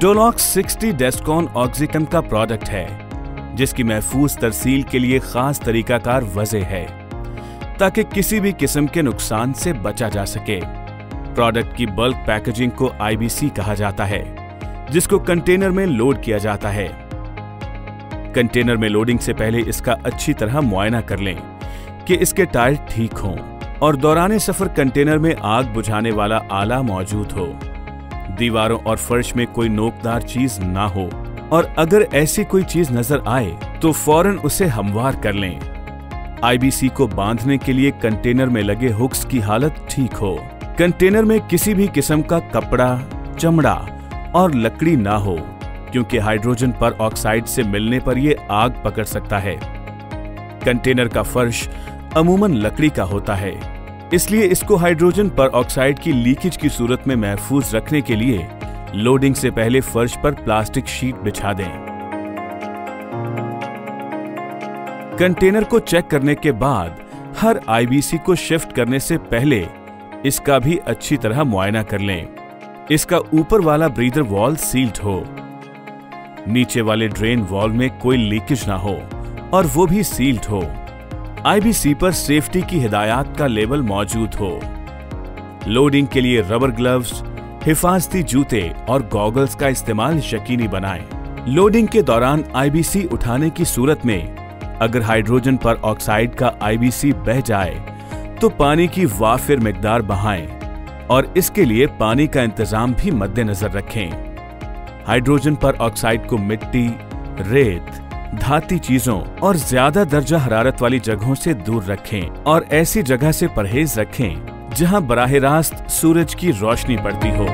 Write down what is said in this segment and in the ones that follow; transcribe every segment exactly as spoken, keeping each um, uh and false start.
डोलॉक्स sixty Descon ऑक्सीकम का product है, जिसकी महफूज तरसील के लिए खास तरीकाकार वजह है ताकि किसी भी किस्म के नुकसान से बचा जा सके। प्रोडक्ट की बल्क पैकेजिंग को आई बी सी कहा जाता है, जिसको कंटेनर में लोड किया जाता है। कंटेनर में लोडिंग से पहले इसका अच्छी तरह मुआयना कर लें कि इसके टायर ठीक हों और दौरान सफर कंटेनर में आग बुझाने वाला आला मौजूद हो, दीवारों और फर्श में कोई नोकदार चीज ना हो, और अगर ऐसी कोई चीज नजर आए तो फौरन उसे हमवार कर लें। आई बी सी को बांधने के लिए कंटेनर में लगे हुक्स की हालत ठीक हो, कंटेनर में किसी भी किस्म का कपड़ा, चमड़ा और लकड़ी ना हो, क्योंकि हाइड्रोजन पर ऑक्साइड से मिलने पर यह आग पकड़ सकता है। कंटेनर का फर्श अमूमन लकड़ी का होता है, इसलिए इसको हाइड्रोजन पर ऑक्साइड की लीकेज की सूरत में महफूज रखने के लिए लोडिंग से पहले फर्श पर प्लास्टिक शीट बिछा दें। कंटेनर को चेक करने के बाद हर आई बी सी को शिफ्ट करने से पहले इसका भी अच्छी तरह मुआयना कर लें। इसका ऊपर वाला ब्रीदर वॉल सील्ड हो, नीचे वाले ड्रेन वॉल में कोई लीकेज ना हो और वो भी सील्ड हो। आई बी सी पर सेफ्टी की हिदायत का लेबल मौजूद हो। लोडिंग के लिए रबर ग्लव्स, हिफाजती जूते और गॉगल्स का इस्तेमाल यकीनी बनाएं। लोडिंग के दौरान आई बी सी उठाने की सूरत में अगर हाइड्रोजन पर ऑक्साइड का आई बी सी बह जाए तो पानी की वाफिर मिकदार बहाएं और इसके लिए पानी का इंतजाम भी मद्देनजर रखें। हाइड्रोजन पर ऑक्साइड को मिट्टी, रेत, धाती चीजों और ज्यादा दर्जा हरारत वाली जगहों से दूर रखें और ऐसी जगह से परहेज रखें जहां बराह रास्त सूरज की रोशनी पड़ती हो।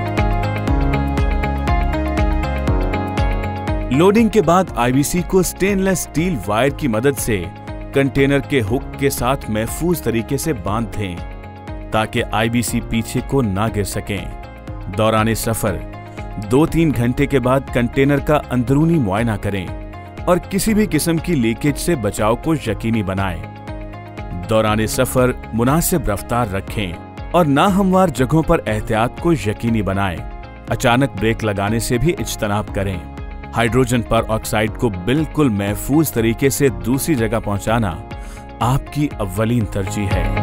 लोडिंग के बाद आई बी सी को स्टेनलेस स्टील वायर की मदद से कंटेनर के हुक के साथ महफूज तरीके से बांध दें ताकि आई बी सी पीछे को ना गिर सकें। दौरान सफर दो तीन घंटे के बाद कंटेनर का अंदरूनी मुआयना करें और किसी भी किस्म की लीकेज से बचाव को यकीनी बनाएं। दौरान सफर मुनासिब रफ्तार रखें और नाहमवार जगहों पर एहतियात को यकीनी बनाएं। अचानक ब्रेक लगाने से भी इज्तनाब करें। हाइड्रोजन पर ऑक्साइड को बिल्कुल महफूज तरीके से दूसरी जगह पहुंचाना आपकी अव्वलीन तरजीह है।